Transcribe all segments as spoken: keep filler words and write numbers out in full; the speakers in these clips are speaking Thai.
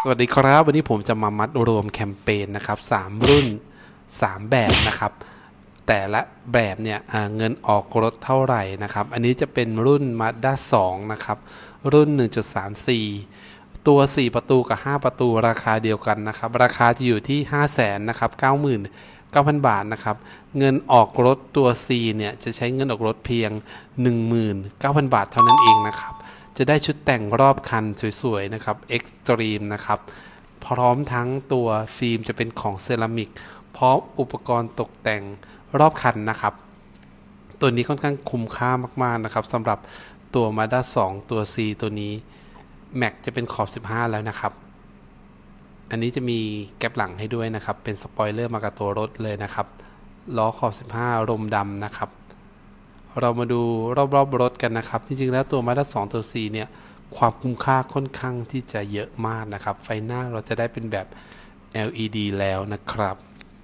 สวัสดีครับวันนี้ผมจะมามัดรวมแคมเปญนะครับสามรุ่นสามแบบนะครับแต่ละแบบเนี่ยเงินออกรถเท่าไหร่นะครับอันนี้จะเป็นรุ่น Mazda สองนะครับรุ่น หนึ่งจุดสามสี่ ตัวสี่ประตูกับห้าประตูราคาเดียวกันนะครับราคาจะอยู่ที่ ห้าแสน นะครับ เก้าหมื่นเก้าพัน บาทนะครับเงินออกรถตัว C เนี่ยจะใช้เงินออกรถเพียง หนึ่งหมื่นเก้าพัน บาทเท่านั้นเองนะครับจะได้ชุดแต่งรอบคันสวยๆนะครับ Extreme นะครับพร้อมทั้งตัวฟิล์มจะเป็นของเซรามิกพร้อมอุปกรณ์ตกแต่งรอบคันนะครับตัวนี้ค่อนข้างคุ้มค่ามากๆนะครับสำหรับตัว Mazda สอง ตัว C ตัวนี้แม็กจะเป็นขอบสิบห้าแล้วนะครับอันนี้จะมีแก๊ปหลังให้ด้วยนะครับเป็นสปอยเลอร์มากับตัวรถเลยนะครับล้อขอบสิบห้ารมดำนะครับเรามาดูรอบๆรถกันนะครับจริงๆแล้วตัว Mazda สอง ตัว C เนี่ยความคุ้มค่าค่อนข้างที่จะเยอะมากนะครับไฟหน้าเราจะได้เป็นแบบ แอล อี ดี แล้วนะครับ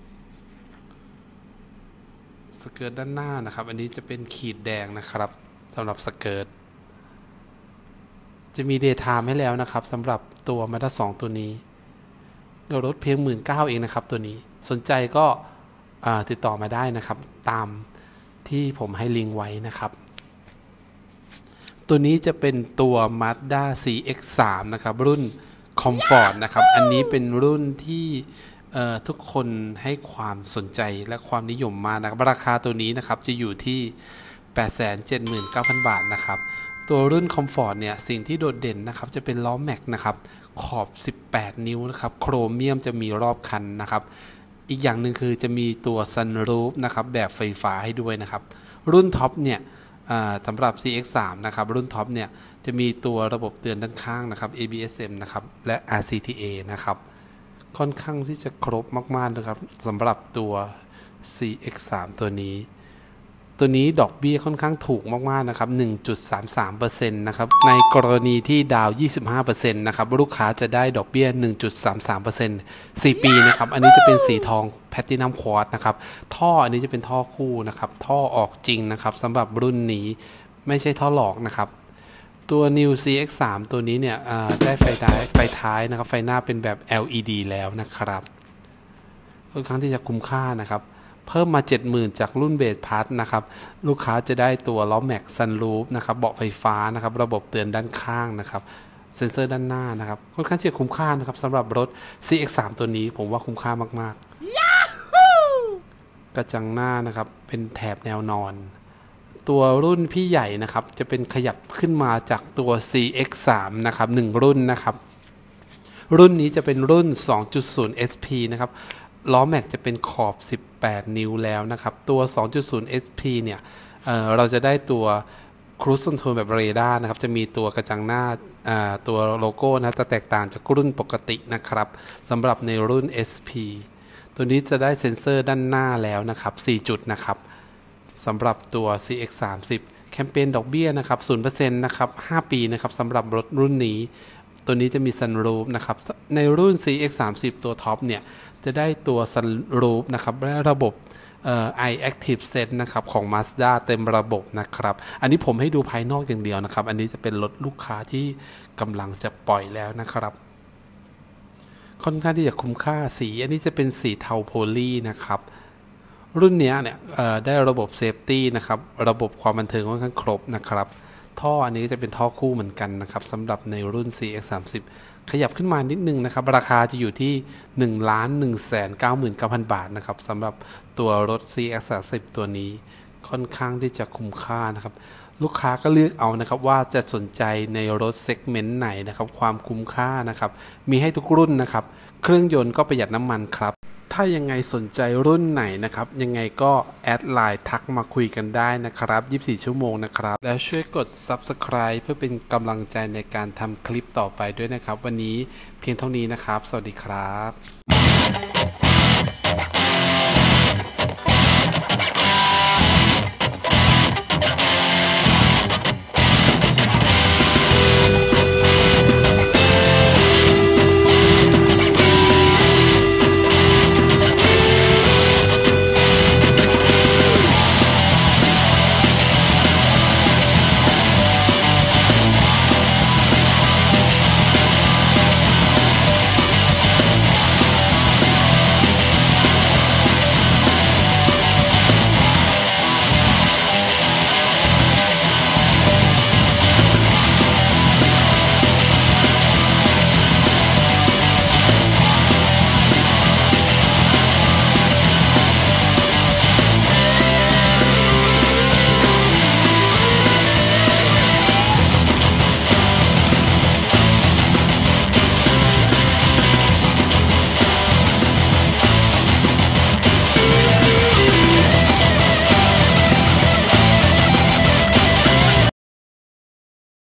สเกิร์ตด้านหน้านะครับอันนี้จะเป็นขีดแดงนะครับสำหรับสเกิร์ตจะมี Daytime ให้แล้วนะครับสำหรับตัว Mazda สอง ตัวนี้รถเพียง หนึ่งหมื่นเก้าพัน เองนะครับตัวนี้สนใจก็ติดต่อมาได้นะครับตามที่ผมให้ลิงก์ไว้นะครับตัวนี้จะเป็นตัว Mazda ซี เอ็กซ์ สาม นะครับรุ่น Comfort นะครับอันนี้เป็นรุ่นที่ทุกคนให้ความสนใจและความนิยมมากนะครับราคาตัวนี้นะครับจะอยู่ที่ แปดแสนเจ็ดหมื่นเก้าพัน บาทนะครับตัวรุ่น Comfort เนี่ยสิ่งที่โดดเด่นนะครับจะเป็นล้อแม็กนะครับขอบสิบแปดนิ้วนะครับโครเมียมจะมีรอบคันนะครับอีกอย่างหนึ่งคือจะมีตัว Sunroof นะครับแบบไฟฟ้าให้ด้วยนะครับรุ่นท็อปเนี่ยสำหรับ ซี เอ็กซ์ สาม นะครับรุ่นท็อปเนี่ยจะมีตัวระบบเตือนด้านข้างนะครับ เอ บี เอส เอ็ม นะครับและ อาร์ ซี ที เอ นะครับค่อนข้างที่จะครบมากๆนะครับสำหรับตัว ซี เอ็กซ์ สาม ตัวนี้ตัวนี้ดอกเบี้ยค่อนข้างถูกมากๆนะครับ หนึ่งจุดสามสามเปอร์เซ็นต์ นะครับในกรณีที่ดาว ยี่สิบห้าเปอร์เซ็นต์ นะครับลูกค้าจะได้ดอกเบี้ย หนึ่งจุดสามสามเปอร์เซ็นต์ สี่ ปีนะครับอันนี้จะเป็นสีทองแพลตินัมควอร์ตนะครับท่ออันนี้จะเป็นท่อคู่นะครับท่อออกจริงนะครับสำหรับรุ่นนี้ไม่ใช่ท่อหลอกนะครับตัว New ซี เอ็กซ์ สาม ตัวนี้เนี่ยได้ไฟท้ายไฟท้ายนะครับไฟหน้าเป็นแบบ แอล อี ดี แล้วนะครับค่อนข้างที่จะคุ้มค่านะครับเพิ่มมา เจ็ดหมื่น จากรุ่นเบสพัทนะครับลูกค้าจะได้ตัวล้อแม็กซันรูฟนะครับเบาะไฟฟ้านะครับระบบเตือนด้านข้างนะครับเซ็นเซอร์ด้านหน้านะครับค่อนข้างจะคุ้มค่านะครับสำหรับรถ ซี เอ็กซ์ สาม ตัวนี้ผมว่าคุ้มค่ามากๆกระจังหน้านะครับเป็นแถบแนวนอนตัวรุ่นพี่ใหญ่นะครับจะเป็นขยับขึ้นมาจากตัว ซี เอ็กซ์ สาม นะครับหนึ่งรุ่นนะครับรุ่นนี้จะเป็นรุ่น สองจุดศูนย์ เอส พี นะครับล้อแม็กจะเป็นขอบสิบแปดนิ้วแล้วนะครับตัว สองจุดศูนย์ เอส พี เนี่ย เอ่อ เราจะได้ตัว Cruise Control แบบเรดาร์นะครับจะมีตัวกระจังหน้าตัวโลโก้นะจะแตกต่างจากรุ่นปกตินะครับสำหรับในรุ่น เอส พี ตัวนี้จะได้เซ็นเซอร์ด้านหน้าแล้วนะครับสี่จุดนะครับสำหรับตัว ซี เอ็กซ์ สามสิบ แคมเปญดอกเบี้ยนะครับ ศูนย์เปอร์เซ็นต์ นะครับห้าปีนะครับสำหรับรถรุ่นนี้ตัวนี้จะมี Sunroof นะครับในรุ่น ซี เอ็กซ์ สามสิบ ตัวท็อปเนี่ยจะได้ตัว Sunroof นะครับและระบบเอ่อ Eye Active Sense นะครับของ Mazda เต็มระบบนะครับอันนี้ผมให้ดูภายนอกอย่างเดียวนะครับอันนี้จะเป็นรถลูกค้าที่กำลังจะปล่อยแล้วนะครับค่อนข้างที่จะคุ้มค่าสีอันนี้จะเป็นสีเทาโพลีนะครับรุ่นนี้เนี่ยได้ระบบเซฟตี้นะครับระบบความบันเทิงค่อนข้างครบนะครับท่ออันนี้จะเป็นท่อคู่เหมือนกันนะครับสำหรับในรุ่น ซี เอ็กซ์ สามสิบ ขยับขึ้นมานิดนึงนะครับราคาจะอยู่ที่ หนึ่งล้านหนึ่งแสนเก้าหมื่นเก้าพัน บาทนะครับสำหรับตัวรถ ซี เอ็กซ์ สามสิบ ตัวนี้ค่อนข้างที่จะคุ้มค่านะครับลูกค้าก็เลือกเอานะครับว่าจะสนใจในรถเซกเมนต์ไหนนะครับความคุ้มค่านะครับมีให้ทุกรุ่นนะครับเครื่องยนต์ก็ประหยัดน้ำมันครับถ้ายังไงสนใจรุ่นไหนนะครับยังไงก็แอดไลน์ทักมาคุยกันได้นะครับยี่สิบสี่ชั่วโมงนะครับแล้วช่วยกด ซับสไครบ์ เพื่อเป็นกำลังใจในการทำคลิปต่อไปด้วยนะครับวันนี้เพียงเท่านี้นะครับสวัสดีครับ